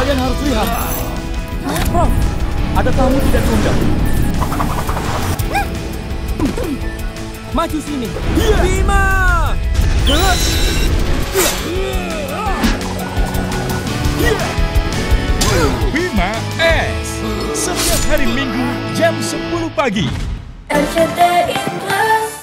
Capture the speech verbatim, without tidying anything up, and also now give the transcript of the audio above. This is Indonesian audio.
Kalian harus lihat. Prof, ada tamu tidak diundang. Maju sini. Bima! Bima S. Setiap hari Minggu jam sepuluh pagi. R C T I Plus.